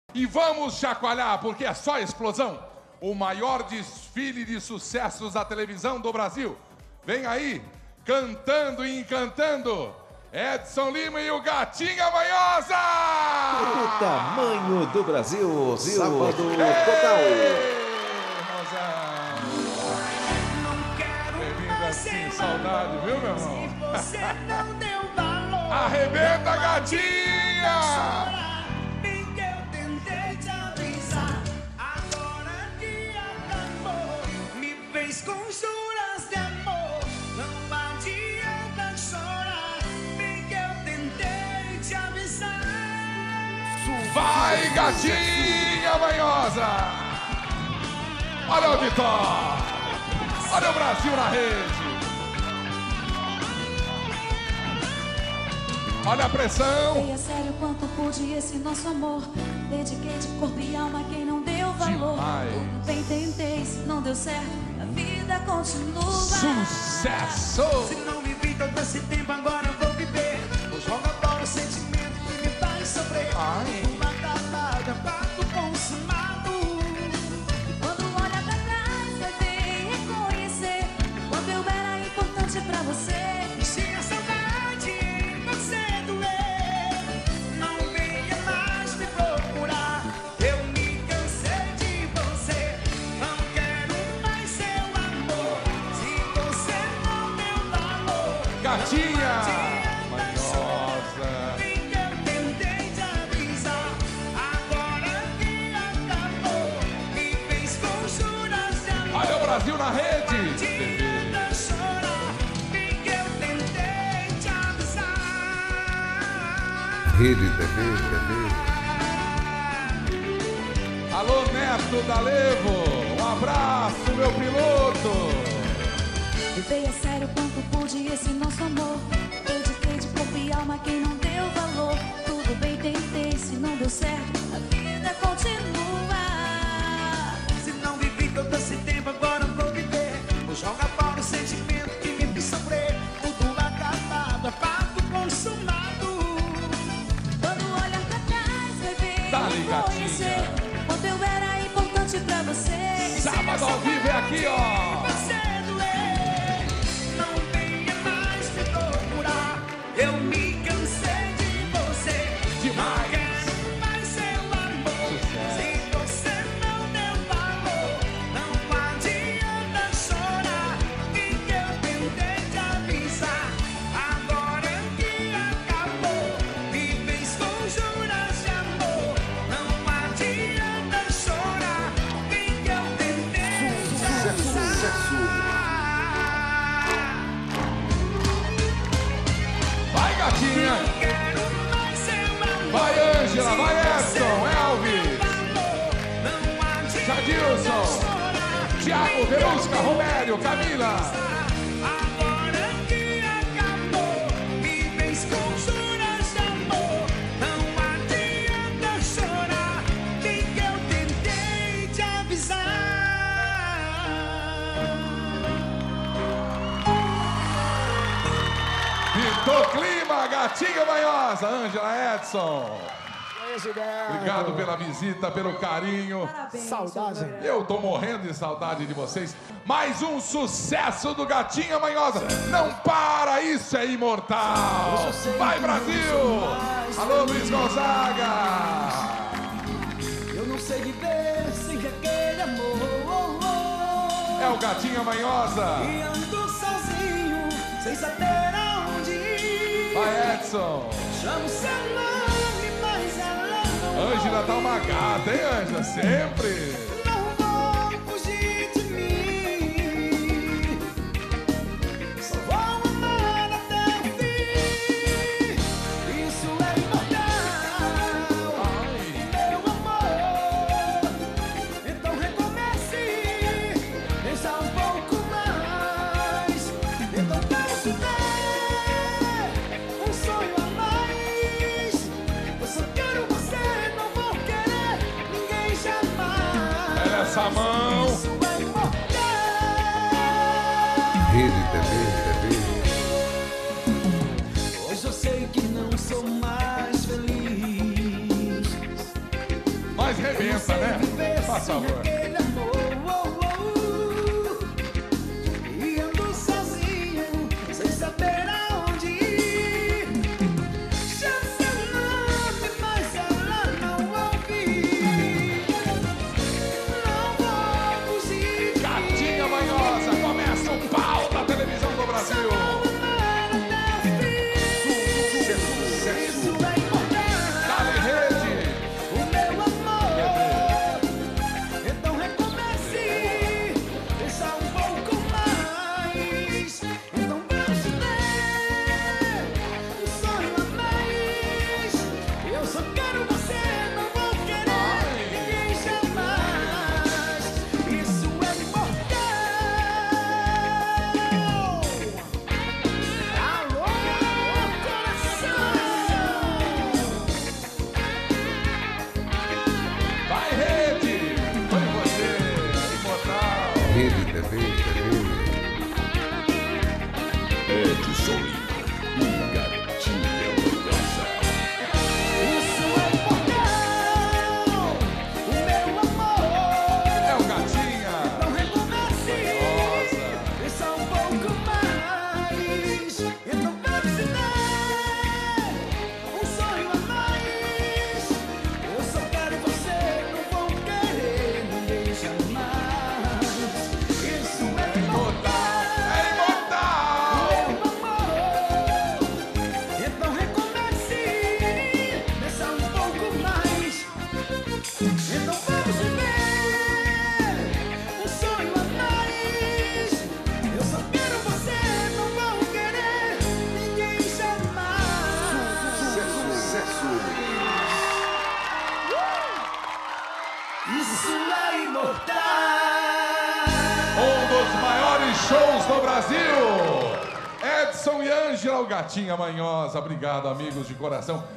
E vamos chacoalhar, porque é só explosão. O maior desfile de sucessos da televisão do Brasil. Vem aí, cantando e encantando, Edson Lima e o Gatinha Manhosa! O tamanho do Brasil, sábado total. Bem-vindo assim, saudade, viu, meu irmão? Arrebenta, Gatinha! Com juras de amor, não adianta chorar, bem que eu tentei te avisar. Vai, Gatinha Manhosa! Olha o auditório! Olha o Brasil na rede! Olha a pressão! Sei a sério quanto pude esse nosso amor. Dediquei de corpo e alma a quem não deu valor. Demais. Tudo bem, tentei, se não deu certo, a vida continua. Sucesso! Se não vivi todo esse tempo, agora eu vou viver. Vou jogar fora o sentimento que me faz sofrer. Uma calada, fato consumado. E quando olha pra trás, vai ver e reconhecer quanto eu era importante pra você. Se a saudade em você doer, não venha mais me procurar. Eu me cansei de você, não quero mais seu amor. Se você não deu valor, Gatinha Manhosa! bem que eu tentei te avisar. Agora que acabou, me fez com juras de amor. Olha o Brasil na rede! Adianta chorar, bem que eu tentei te avisar. Rede TV. Alô, Neto da Levo! Um abraço, meu piloto! Levei a sério quanto pude esse nosso amor. Dediquei de corpo e alma a quem não deu valor. Tudo bem, tentei, se não deu certo, a vida continua. Se não vivi todo esse tempo, agora eu vou viver. Vou jogar fora o sentimento que me fez sofrer. Tudo acabado, é fato consumado. Quando olha pra trás, vai ver Dá-lhe, e reconhecer quanto eu era importante pra você. Sábado ao vivo é aqui, ó! Você doer, não venha mais me procurar. Eu me cansei de você. Demais. Não quero mais seu amor. Se você não deu valor, não adianta chorar. E que eu tentei te avisar. Agora que acabou, me fez com juras de amor. Não adianta chorar. E que eu tentei te avisar. Vai, Gatinha! Quero mais seu amor. Vai, Ângela! Vai, Edson! Elvis! Jadilson! Thiago, Verusca, Romério, Camila! Agora que acabou, me fez com juras de amor. Não adianta chorar, bem que eu tentei te avisar. Pintou clima, Gatinha Manhosa! Ângela, Edson! Obrigado pela visita, pelo carinho. Parabéns. Saudade. Eu tô morrendo de saudade de vocês. Mais um sucesso do Gatinha Manhosa. Não para, isso é imortal. Vai, Brasil! Alô, Luiz Gonzaga! Eu não sei viver sem aquele amor. É o Gatinha Manhosa. E ando sozinho, sem saber aonde ir. Vai, Edson! Chamo seu nome, mas ela não. Ângela tá uma gata, hein, Ângela? Sempre! Não vou fugir de mim. Só vou amar até o fim. Isso é imortal, meu amor. Então recomece, pensa um pouco mais. Então posso ter um sonho a mais. Eu só quero você, não vou querer ninguém jamais. Olha essa mão! Isso é imortal. Rede TV. Hoje eu sei que não sou mais feliz. Mas nós rebenta, né? Faz favor. Aquele amor, e ando sozinho, sem saber aonde ir. Chama seu nome, mas ela não ouve. Não vou fugir. Gatinha Manhosa, começa o pau da televisão do Brasil. Isso é importante. Dale Rede. O meu amor, então recomece, deixa um pouco mais, então vamos ver, um sonho a mais, eu só quero você, não vou querer ninguém jamais, isso é importante. Alô, coração. Vai, Rede. Foi você, imortal. Rede TV. Edson Lima e Gatinha Manhosa. Isso é importante, o meu amor. É o Gatinha. Não recomece, Manhosa. deixa um pouco mais. Então vamos ter um sonho a mais. Eu só quero você, não vou querer ninguém jamais. Isso é Imortal. É imortal. meu amor, então recomece, deixa um pouco mais. Então vamos viver um sonho a mais. Eu só quero você, não vou querer ninguém jamais. Isso é imortal. Um dos maiores shows do Brasil. Edson e Ângela, o Gatinha Manhosa. Obrigado, amigos de coração.